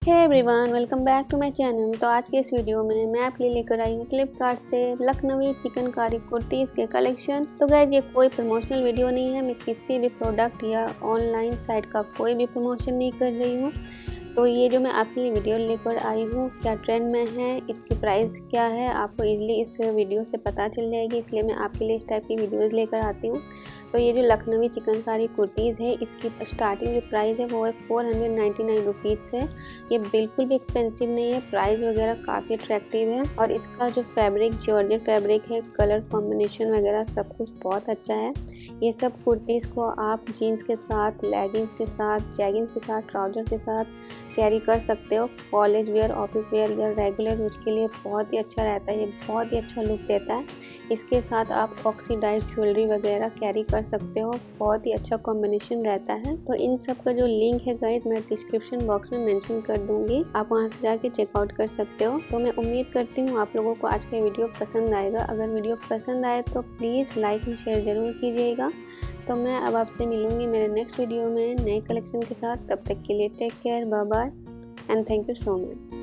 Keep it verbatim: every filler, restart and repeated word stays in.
Hey everyone, welcome back to my channel. तो आज के इस वीडियो में मैं आपके लिए लेकर आई हूँ फ्लिपकार्ट से लखनवी चिकनकारी कुर्तीज़ के कलेक्शन। तो गाइस, ये कोई प्रमोशनल वीडियो नहीं है। मैं किसी भी प्रोडक्ट या ऑनलाइन साइट का कोई भी प्रमोशन नहीं कर रही हूँ। तो ये जो मैं आपके लिए वीडियो लेकर आई हूँ, क्या ट्रेंड में है, इसकी प्राइस क्या है, आपको इजीली इस वीडियो से पता चल जाएगी। इसलिए मैं आपके लिए इस टाइप की वीडियोस लेकर आती हूँ। तो ये जो लखनवी चिकनकारी कुर्तीज़ है, इसकी स्टार्टिंग जो प्राइस है वो है four hundred ninety nine rupees है। ये बिल्कुल भी एक्सपेंसिव नहीं है, प्राइस वगैरह काफ़ी अट्रैक्टिव है। और इसका जो फैब्रिक जॉर्जेट फैब्रिक है, कलर कॉम्बिनेशन वगैरह सब कुछ बहुत अच्छा है। ये सब कुर्तीज़ को आप जीन्स के साथ, लेगिंग्स के साथ, जैगिंग्स के साथ, ट्राउज़र के साथ कैरी कर सकते हो। कॉलेज वेयर, ऑफिस वेयर या रेगुलर यूज के लिए बहुत ही अच्छा रहता है। ये बहुत ही अच्छा लुक देता है। इसके साथ आप ऑक्सीडाइज ज्वेलरी वगैरह कैरी कर सकते हो। बहुत ही अच्छा कॉम्बिनेशन रहता है। तो इन सब का जो लिंक है गाइस, मैं डिस्क्रिप्शन बॉक्स में मेंशन कर दूंगी, आप वहां से जाके चेकआउट कर सकते हो। तो मैं उम्मीद करती हूँ आप लोगों को आज का वीडियो पसंद आएगा। अगर वीडियो पसंद आए तो प्लीज़ लाइक एंड शेयर ज़रूर कीजिएगा। तो मैं अब आपसे मिलूंगी मेरे नेक्स्ट वीडियो में नए कलेक्शन के साथ। तब तक के लिए take care, bye bye and thank you so much.